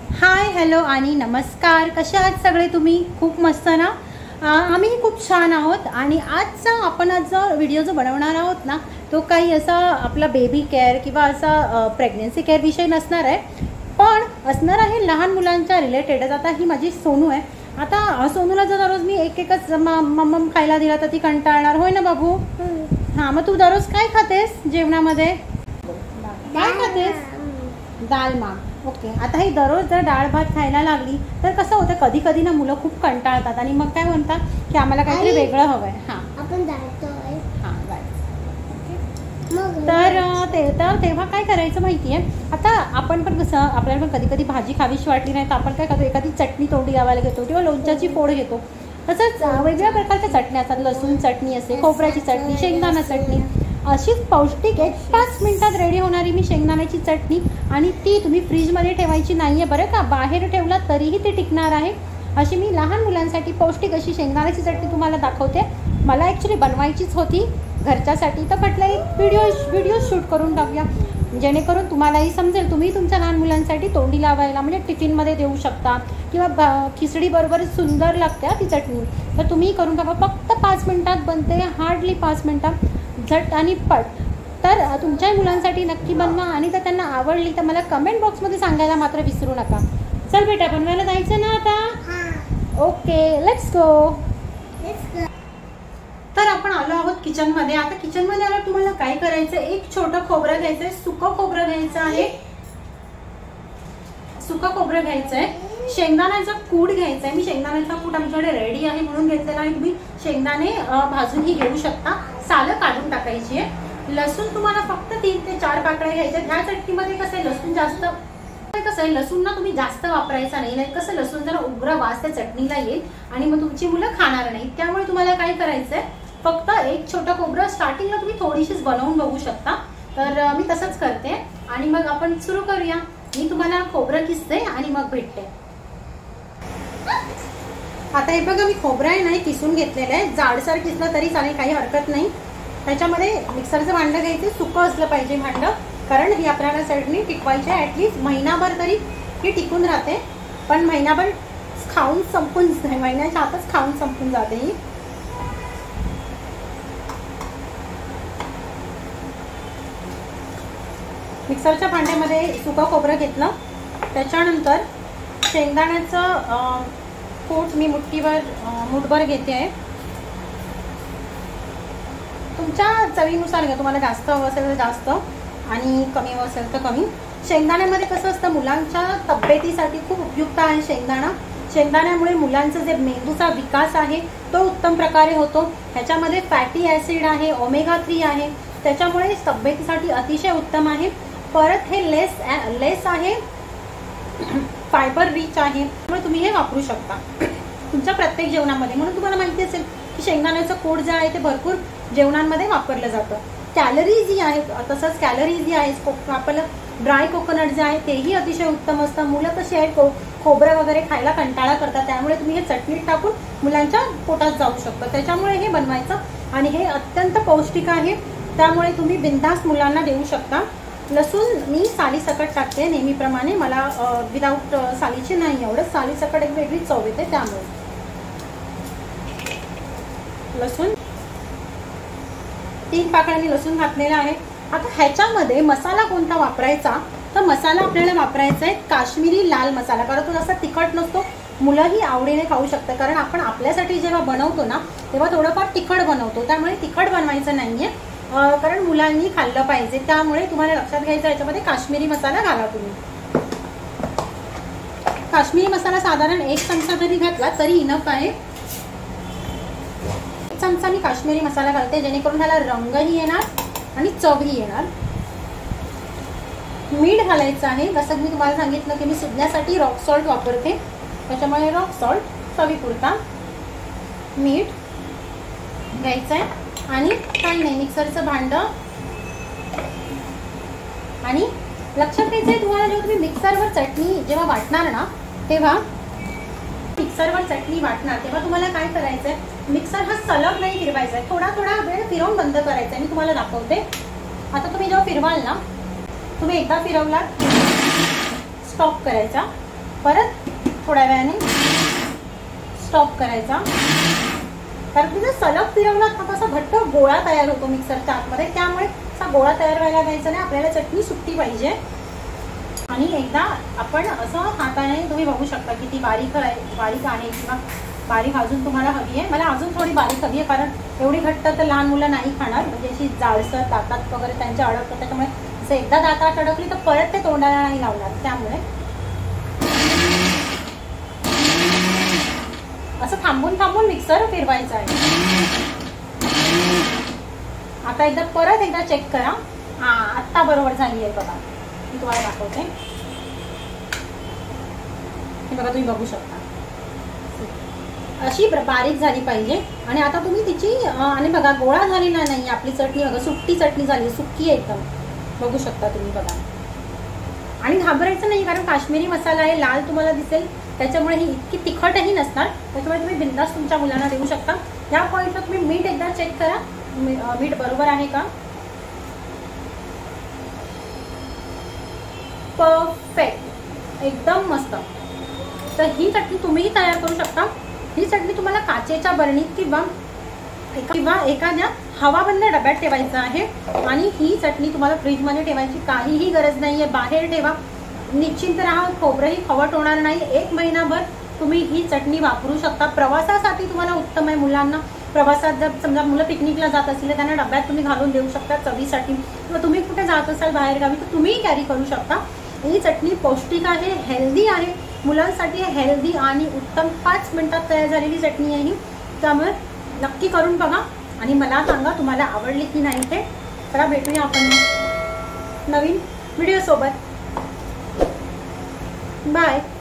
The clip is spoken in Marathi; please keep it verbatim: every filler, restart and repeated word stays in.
हाय हॅलो आणि नमस्कार. कसे आहात सगळे तुम्ही? खूप मस्त ना. आम्ही खूप छान आहोत. आणि आजचा आपण आज जो व्हिडिओ जो बनवणार आहोत ना, तो काही असा आपला बेबी केअर किंवा असा प्रेग्नन्सी केअर विषय नसणार आहे, पण असणार आहे लहान मुलांच्या रिलेटेडच. आता ही माझी सोनू आहे. आता सोनूला जर दररोज मी एक एकच मम्मम खायला दिला तर ती कंटाळणार, होय ना बाबू? हां, मग तू दररोज काय खातेस जेवणामध्ये? काय खातेस? दाल माम. ओके. आता ही दररोज जर डाळ भात खायला लागली तर कसं होतं, कधी कधी ना मुलं खूप कंटाळतात आणि मग काय म्हणतात की आम्हाला काहीतरी वेगळं हवं आहे. हां आपण जातोय. हां तर ते तर तेव्हा काय करायचं माहिती आहे, आता आपण पण कसं आपल्याला पण कधी कधी भाजी खावीशी वाटली नाही तर आपण काय करतो, एखादी चटणी तोंडी लावायला घेतो किंवा लोणच्याची फोड घेतो. तसंच वेगवेगळ्या प्रकारच्या चटण्या असतात. लसूण चटणी असते, खोबऱ्याची चटणी, शेंगदाणा चटणी. अशीच पौष्टिक एक पाच मिनिटात रेडी होणारी मी शेंगदाण्याची चटणी, आणि ती तुम्ही फ्रीजमध्ये ठेवायची नाही आहे बरं का, बाहेर ठेवला तरीही ती टिकणार आहे. अशी मी लहान मुलांसाठी पौष्टिक अशी शेंगदाण्याची चटणी तुम्हाला दाखवते. मला ॲक्च्युली बनवायचीच होती घरच्यासाठी, तर म्हटलं एक व्हिडिओ व्हिडिओ शूट करून टाकूया, जेणेकरून तुम्हालाही समजेल. तुम्ही तुमच्या लहान मुलांसाठी तोंडी लावायला म्हणजे टिफिनमध्ये देऊ शकता किंवा खिचडीबरोबर सुंदर लागते ती चटणी. तर तुम्ही करून टाका. फक्त पाच मिनिटात बनते, हार्डली पाच मिनिटात, झट आणि पट. तर तुमच्या मुलांसाठी नक्की बनवा, आणि जर त्यांना आवडली तर मला कमेंट बॉक्समध्ये सांगायला मात्र विसरू नका. चल बेटा, बनवायला जायचं ना आता? Okay, let's go. तर आपण आलो आहोत किचनमध्ये. आता किचनमध्ये आलो, तुम्हाला काय करायचं, एक छोटं खोबरं घ्यायचं आहे, सुकं खोबरं घ्यायचं आहे, सुकं खोबरं घ्यायचं आहे. शेंगदाण्याचा कूट घ्यायचा आहे. मी शेंगदाण्याचा कूट आमच्याकडे रेडी आहे म्हणून घेतलेला आहे. तुम्ही शेंगदाणे भाजूनही घेऊ शकता, सालं काढून टाकायची आहे. लसूण तुम्हाला फक्त तीन ते चार पाकळ्या घ्यायच्या. ह्या चटणीमध्ये कसं आहे, लसूण जास्त कसं आहे, लसूण ना तुम्ही जास्त वापरायचा नाही, नाही कसं लसूण जरा उग्र वास त्या चटणीला येईल आणि मग तुमची मुलं खाणार नाही. त्यामुळे तुम्हाला काय करायचंय, फक्त एक छोटं खोबरं स्टार्टिंगला तुम्ही थोडीशीच बनवून बघू शकता. तर मी तसंच करते आणि मग आपण सुरू करूया. मी तुम्हाला खोबरं किसते आणि मग भेटते. आता हे बघा, मी खोबरं आहे नाही किसून घेतलेलं आहे. जाडसर किसलं तरी चालेल, काही हरकत नाही. त्याच्यामध्ये मिक्सरचं भांडं घ्यायचं, सुकं असलं पाहिजे भांडं, कारण ही आपल्याला चटणी टिकवायची आहे. ॲटलिस्ट महिनाभर तरी ही टिकून राहते, पण महिनाभर खाऊन संपून नाही, महिन्याच्या आतच खाऊन संपून जाते ही. मिक्सरच्या भांड्यामध्ये सुकं खोबरं घेतलं. त्याच्यानंतर शेंगदाण्याचं कूट मी मुठीभर मुठभर घेते आहे. तुमच्या चवीनुसार घ्या, तुम्हाला जास्त हवं असेल तर जास्त आणि कमी हवं असेल तर कमी. शेंगदाण्यामध्ये कसं असतं, मुलांच्या तब्येतीसाठी खूप उपयुक्त आहे शेंगदाणा. शेंगदाण्यामुळे मुलांचा जे मेंदूचा विकास आहे तो उत्तम प्रकारे होतो. ह्याच्यामध्ये फॅटी ॲसिड आहे, ओमेगा थ्री आहे, त्याच्यामुळे तब्येतीसाठी अतिशय उत्तम आहे. परत हे लेस लेस आहे, फायबर रिच आहे, त्यामुळे तुम्ही हे वापरू शकता तुमच्या प्रत्येक जेवणामध्ये. म्हणून तुम्हाला माहिती असेल की शेंगदाण्याचं कूट जे आहे ते भरपूर जेवणांमध्ये वापरलं जातं. कॅलरीज जी आहेत, तसंच कॅलरीज जी आहे, आपलं ड्राय कोकोनट जे आहे तेही अतिशय उत्तम असतं. मुलं कशी आहेत, खो खोबरं वगैरे खायला कंटाळा करतात, त्यामुळे तुम्ही हे चटणीत टाकून मुलांच्या पोटात जाऊ शकतं. त्याच्यामुळे हे बनवायचं, आणि हे अत्यंत पौष्टिक आहे, त्यामुळे तुम्ही बिनधास्त मुलांना देऊ शकता. लसूण मी सालीसकट टाकते नेहमीप्रमाणे, मला विदाऊट सालीची नाही आवडत. सालीसकट एक वेगळी चव येते, त्यामुळे लसूण तीन पाकळ्यांनी लसूण घातलेला आहे. आता ह्याच्यामध्ये मसाला कोणता वापरायचा, तर मसाला आपल्याला वापरायचा आहे काश्मीरी लाल मसाला, कारण तो जास्त तिखट नसतो, मुलंही आवडीने खाऊ शकतं. कारण आपण आपल्यासाठी जेव्हा बनवतो ना तेव्हा थोडंफार तिखट बनवतो, त्यामुळे तिखट बनवायचं नाहीये, कारण मुलांनी खाल्लं पाहिजे. त्यामुळे तुम्हाला लक्षात घ्यायचं, याच्यामध्ये काश्मीरी मसाला घाला तुम्ही. काश्मीरी मसाला साधारण एक चमचा जरी घातला तरी इनफ आहे. एक चमचा मी काश्मीरी मसाला घालते, जेणेकरून ह्याला रंगही येणार आणि चवही येणार. मीठ घालायचं आहे, जसं मी तुम्हाला सांगितलं की मी सुकण्यासाठी रॉक सॉल्ट वापरते, त्याच्यामुळे रॉक सॉल्ट चवीपुरता मीठ घ्यायचं आहे. आणि काही नाही, मिक्सरचं भांडं. आणि लक्षात घ्यायचं आहे तुम्हाला, जेव्हा तुम्ही मिक्सरवर चटणी जेव्हा वाटणार ना, तेव्हा मिक्सरवर चटणी वाटणार तेव्हा तुम्हाला काय करायचं आहे, मिक्सर हा सलग नाही फिरवायचा आहे, थोडा थोडा वेळ फिरवून बंद करायचा आहे. मी तुम्हाला दाखवते. आता तुम्ही जेव्हा फिरवाल ना, तुम्ही एकदा फिरवलात स्टॉप करायचा, परत थोड्या वेळाने स्टॉप करायचा, कारण तुम्ही जर सलग फिरवलात ना तसा घट्ट गोळा तयार होतो मिक्सरच्या आतमध्ये, त्यामुळे असा गोळा तयार व्हायला द्यायचा नाही. आपल्याला चटणी सुट्टी पाहिजे. आणि एकदा आपण असं हाताने तुम्ही बघू शकता की ती बारीक बारीक आहे किंवा बारीक अजून तुम्हाला हवी आहे. मला अजून थोडी बारीक हवी आहे, कारण एवढी घट्ट तर लहान मुलं नाही खाणार, म्हणजे अशी जाडसर दातात वगैरे त्यांच्या अडकतं. त्याच्यामुळे असं एकदा दातात अडकली तर परत ते तोंडाला नाही लावणार. त्यामुळे असं थांबून थांबून मिक्सर फिरवायचं आहे. आता एकदा परत एकदा चेक करा. हा आत्ता बरोबर झाली आहे बघा, मी तुम्हाला दाखवते. हे बघा तुम्ही बघू शकता अशी बारीक झाली पाहिजे. आणि आता तुम्ही तिची आणि बघा गोळा झालेला नाही आपली चटणी, बघा सुट्टी चटणी झाली, सुक्की एकदम बघू शकता तुम्ही बघा. आणि घाबरायचं नाही, कारण काश्मीरी मसाला आहे, लाल तुम्हाला दिसेल, त्याच्यामुळे ही इतकी तिखटही नसणार. त्याच्यामुळे तुम्ही बिंदास तुमच्या मुलांना देऊ शकता. या पॉईंटला तुम्ही मीठ एकदा चेक करा, मीठ बरोबर आहे का. परफेक्ट, एकदम मस्त. तर ही चटणी तुम्हीही तयार करू शकता. ही चटणी तुम्हाला काचेच्या बरणीत किंवा किंवा एखाद्या हवाबंद डब्यात ठेवायचं आहे. आणि ही चटणी तुम्हाला फ्रीजमध्ये ठेवायची काहीही गरज नाही आहे. बाहेर ठेवा, निश्चिंत राहा, खोबरंही खवट होणार नाही. एक महिनाभर तुम्ही ही चटणी वापरू शकता. प्रवासासाठी तुम्हाला उत्तम आहे. मुलांना प्रवासात जर समजा मुलं पिकनिकला जात असतील त्यांना डब्यात तुम्ही घालून देऊ शकता चवीसाठी, किंवा तुम्ही कुठे जात असाल बाहेरगावी तर तुम्हीही कॅरी करू शकता. ही चटणी पौष्टिक आहे, हेल्दी आहे, मुलांसाठी हेल्दी आणि उत्तम. पाच मिनिटात तयार झालेली चटणी आहे ही. त्यामुळे नक्की करून बघा आणि मला सांगा तुम्हाला आवडली की नाही ते. चला भेटूया आपण नवीन व्हिडिओ सोबत. बाय.